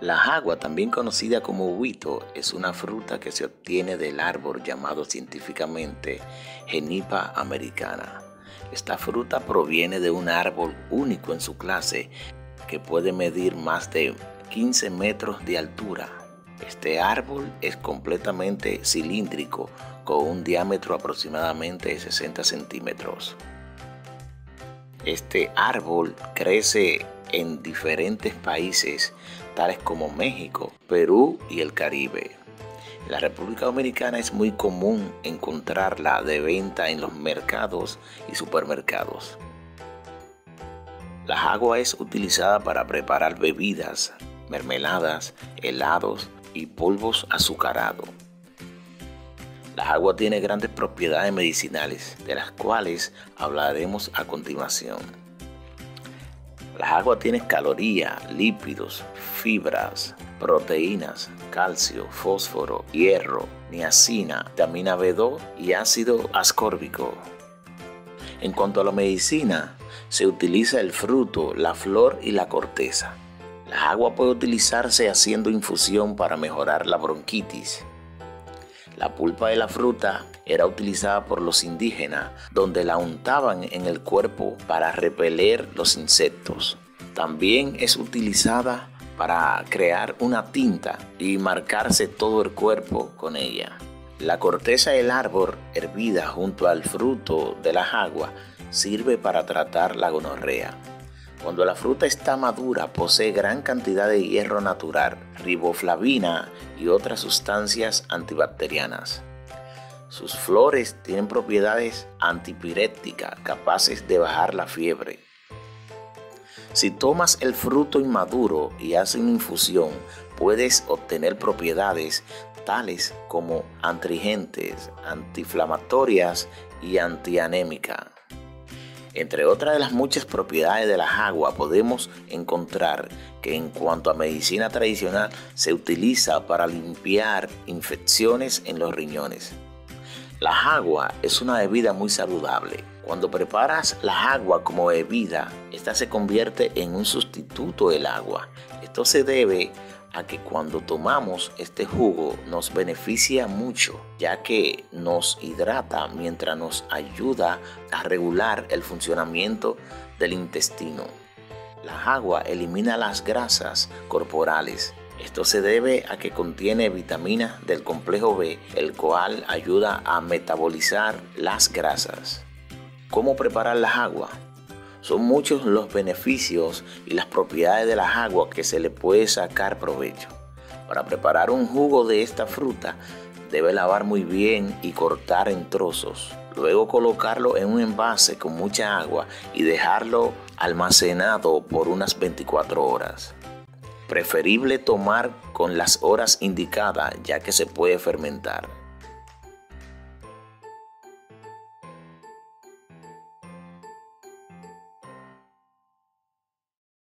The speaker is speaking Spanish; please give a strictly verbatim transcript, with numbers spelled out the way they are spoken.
La jagua, también conocida como huito, es una fruta que se obtiene del árbol llamado científicamente Genipa americana. Esta fruta proviene de un árbol único en su clase que puede medir más de quince metros de altura. Este árbol es completamente cilíndrico con un diámetro aproximadamente de sesenta centímetros. Este árbol crece en diferentes países tales como México, Perú y el Caribe. En la República Dominicana es muy común encontrarla de venta en los mercados y supermercados. La jagua es utilizada para preparar bebidas, mermeladas, helados y polvos azucarados. La jagua tiene grandes propiedades medicinales, de las cuales hablaremos a continuación. La jagua tiene calorías, lípidos, fibras, proteínas, calcio, fósforo, hierro, niacina, vitamina B dos y ácido ascórbico. En cuanto a la medicina, se utiliza el fruto, la flor y la corteza. La jagua puede utilizarse haciendo infusión para mejorar la bronquitis. La pulpa de la fruta era utilizada por los indígenas, donde la untaban en el cuerpo para repeler los insectos. También es utilizada para crear una tinta y marcarse todo el cuerpo con ella. La corteza del árbol, hervida junto al fruto de la jagua, sirve para tratar la gonorrea. Cuando la fruta está madura, posee gran cantidad de hierro natural, riboflavina y otras sustancias antibacterianas. Sus flores tienen propiedades antipiréticas capaces de bajar la fiebre. Si tomas el fruto inmaduro y haces una infusión, puedes obtener propiedades tales como astringentes, antiinflamatorias y antianémicas. Entre otras de las muchas propiedades de la jagua, podemos encontrar que en cuanto a medicina tradicional se utiliza para limpiar infecciones en los riñones. La jagua es una bebida muy saludable. Cuando preparas la jagua como bebida, esta se convierte en un sustituto del agua. Esto se debe a que cuando tomamos este jugo nos beneficia mucho, ya que nos hidrata mientras nos ayuda a regular el funcionamiento del intestino. La jagua elimina las grasas corporales. Esto se debe a que contiene vitaminas del complejo B, el cual ayuda a metabolizar las grasas. ¿Cómo preparar la jagua? Son muchos los beneficios y las propiedades de la jagua que se le puede sacar provecho. Para preparar un jugo de esta fruta, debe lavar muy bien y cortar en trozos. Luego colocarlo en un envase con mucha agua y dejarlo almacenado por unas veinticuatro horas. Preferible tomar con las horas indicadas, ya que se puede fermentar.